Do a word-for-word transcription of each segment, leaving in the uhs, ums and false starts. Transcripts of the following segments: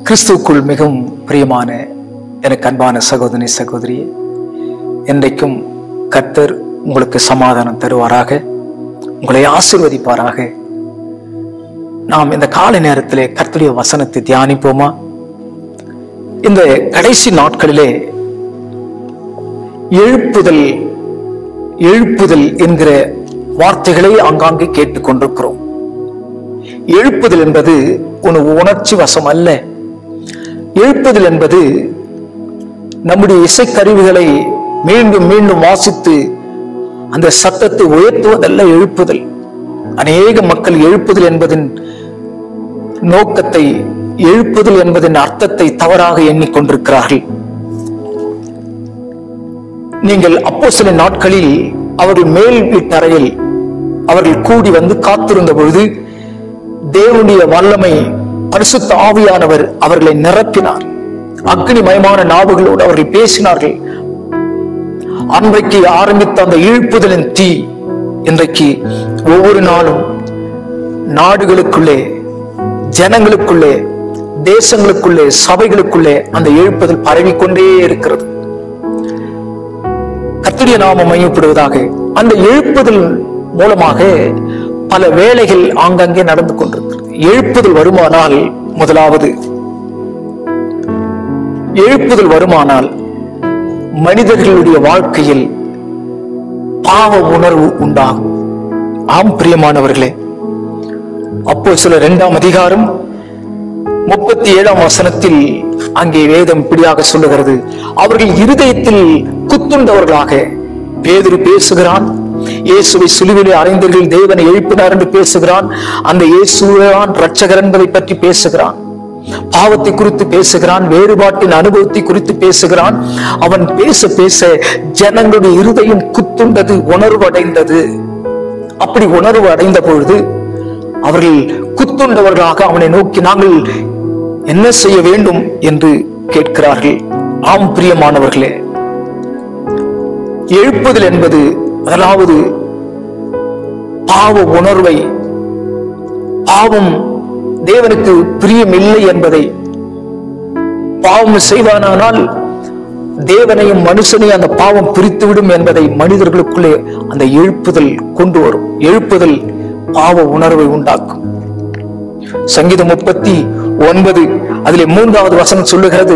கிறிஸ்துவுக்குள் மிகவும் பிரியமான எனக்கு அன்பான சகோதரி சகோதரியே, என்றைக்கும் கர்த்தர் உங்களுக்கு சமாதானம் தருவாராக, உங்களை ஆசீர்வதிப்பாராக. நாம் இந்த காலை நேரத்திலே கர்த்தருடைய வசனத்தை தியானிப்போமா? இந்த கடைசி நாட்களிலே எழுப்புதல் எழுப்புதல் என்கிற வார்த்தைகளை ஆங்காங்கே கேட்டுக்கொண்டிருக்கிறோம். எழுப்புதல் என்பது ஒரு உணர்ச்சி வசம் அல்ல. எழுப்புதல் என்பது நம்முடைய இசைக்கருவிகளை மீண்டும் மீண்டும் வாசித்து அந்த சத்தத்தை உயர்த்துவதல்ல எழுப்புதல். அநேக மக்கள் எழுப்புதல் என்பதின் நோக்கத்தை, எழுப்புதல் என்பதின் அர்த்தத்தை தவறாக எண்ணிக்கொண்டிருக்கிறார்கள். நீங்கள் அப்போஸ்தலர் நாட்களில் அவர்கள் மேல் வீட்டறையில் அவர்கள் கூடி வந்து காத்திருந்த பொழுது தேவனுடைய வல்லமை, பரிசுத்த ஆவியானவர் அவர்களை நிரப்பினார். அக்னிமயமான நாவுகளோடு அவர்கள் பேசினார்கள். அன்றைக்கு ஆரம்பித்த அந்த எழுப்புதலின் தீ இன்றைக்கு ஒவ்வொரு நாளும் நாடுகளுக்குள்ளே, ஜனங்களுக்குள்ளே, தேசங்களுக்குள்ளே, சபைகளுக்குள்ளே அந்த எழுப்புதல் பரவிக்கொண்டே இருக்கிறது. கர்த்தருடைய நாமம் மையப்படுவதாக. அந்த எழுப்புதல் மூலமாக பல வேலைகள் ஆங்காங்கே நடந்து கொண்டிருக்கிறது. எழுப்புதல் வருமானால், முதலாவது எழுப்புதல் வருமானால் மனிதர்களுடைய வாழ்க்கையில் பாவ உணர்வு உண்டாகும். ஆம் பிரியமானவர்களே, அப்போ சில இரண்டாம் அதிகாரம் முப்பத்தி ஏழாம் வசனத்தில் அங்கே வேதம் இப்படியாக சொல்லுகிறது, அவர்கள் இருதயத்தில் குத்துண்டவர்களாக. பேதுரு பேசுகிறான், இயேசுவை சிலுவையிலே அறைந்தவர்கள் தேவனை எழுப்பினார் என்று பேசுகிறான். அந்த இயேசுவான் இரட்சகர் என்பதை பற்றி பேசுகிறான். பாவத்தை குறித்து பேசுகிறான், வேறுபாட்டின் அனுபவத்தை குறித்து பேசுகிறான். அவன் பேச பேச ஜனங்களுடைய இருதயம் குத்துண்டது, உணர்வு அடைந்தது. அப்படி உணர்வு அடைந்த பொழுது அவர்கள் குத்துண்டவர்களாக அவனை நோக்கி நாங்கள் என்ன செய்ய வேண்டும் என்று கேட்கிறார்கள். ஆம் பிரியமானவர்களே, எழுப்புதல் என்பது அதாவது பாவ உணர்வை, பாவம் தேவனுக்கு பிரியம் இல்லை என்பதை, பாவம் செய்வானால் தேவனையும் மனுஷனையும் அந்த பாவம் பிரித்துவிடும் என்பதை மனிதர்களுக்குள்ளே அந்த எழுப்புதல் கொண்டு வரும். எழுப்புதல் பாவ உணர்வை உண்டாக்கும். சங்கீதம் முப்பத்தி ஒன்பது அதிலே மூன்றாவது வசனம் சொல்லுகிறது,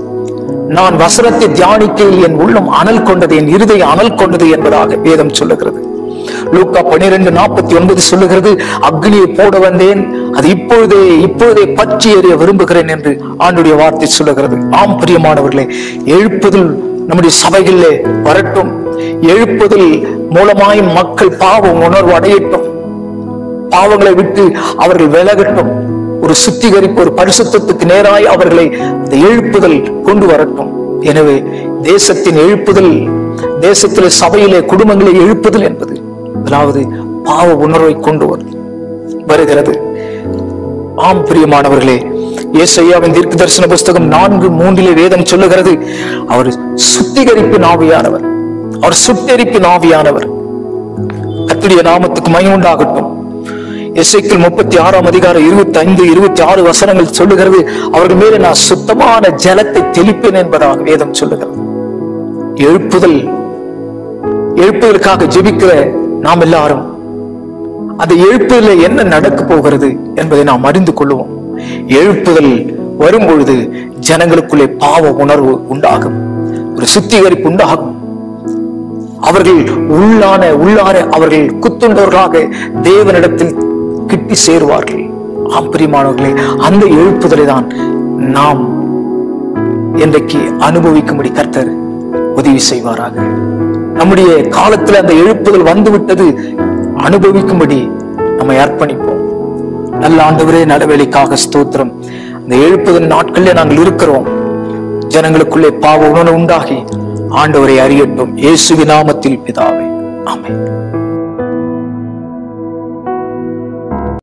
நான் வசனத்தை தியானிக்கையில் என் உள்ளம் அனல் கொண்டது, என் இருதயம் அனல் கொண்டது என்பதாக வேதம் சொல்லுகிறது. லூக்கா பன்னிரண்டு நாற்பத்தி ஒன்பது சொல்லுகிறது, அக்னியை போட வந்தேன், அது இப்பொழுதே இப்பொழுதே பற்றி எறிய விரும்புகிறேன் என்று ஆண்டுடைய வார்த்தை சொல்லுகிறது. ஆம் பிரியமானவர்களே, எழுப்புதல் நம்முடைய சபைகளிலே வரட்டும். எழுப்புதல் மூலமாய் மக்கள் பாவ உணர்வு அடையட்டும், பாவங்களை விட்டு அவர்கள் விலகட்டும். ஒரு சுத்திகரிப்பு, ஒரு பரிசுத்தத்துக்கு நேராய் அவர்களை இந்த எழுப்புதல் கொண்டு வரட்டும். எனவே தேசத்தின் எழுப்புதல், தேசத்திலே, சபையிலே, குடும்பங்களே எழுப்புதல் என்பது அதாவது பாவ உணர்வை கொண்டு வருகிறது. ஆம் பிரியமானவர்களே, ஏசாயாவின் தீர்க்க தரிசன புஸ்தகம் நான்கு மூன்றிலே வேதம் சொல்லுகிறது, அவர் சுத்திகரிப்பு ஆவியானவர், அவர் சுட்டெரிப்பு ஆவியானவர். கர்த்தருடைய நாமத்துக்கு மகிமை உண்டாகட்டும். எசேக்கியேல் முப்பத்தி ஆறாம் அதிகாரம் இருபத்தி ஐந்து இருபத்தி ஆறு வசனங்கள் சொல்லுகிறது, அவர்கள் மேலே நான் சுத்தமான ஜலத்தை தெளிப்பேன் என்பதாக வேதம் சொல்லுகிறது. எழுப்புதல், எழுப்புதலுக்காக ஜெபிக்கிற நாம் எல்லாரும் அந்த எழுப்புதலில் என்ன நடக்க போகிறது என்பதை நாம் அறிந்து கொள்வோம். எழுப்புதல் வரும்பொழுது ஜனங்களுக்குள்ளே பாவ உணர்வு உண்டாகும், ஒரு சுத்திகரிப்பு உண்டாகும். அவர்கள் உள்ளான உள்ளார அவர்கள் குத்துண்டவர்களாக தேவனிடத்தில் கிட்டி சேருவார்கள். ஆம் பிரியமானவர்களே, அந்த எழுப்புதலை தான் நாம் இன்றைக்கு அனுபவிக்கும்படி கர்த்தர் உதவி செய்வாராக. நம்முடைய காலத்தில் அந்த எழுப்புதல் வந்துவிட்டது, அனுபவிக்கும்படி நம்மை அர்ப்பணிப்போம். நல்ல ஆண்டவரே, நடவேலைக்காக ஸ்தோத்திரம். அந்த எழுப்புதல் நாட்களிலே நாங்கள் இருக்கிறோம். ஜனங்களுக்குள்ளே பாவ உணர்வு உண்டாகி ஆண்டவரை அறியட்டும். இயேசுவின் நாமத்தில் பிதாவே, ஆமென்.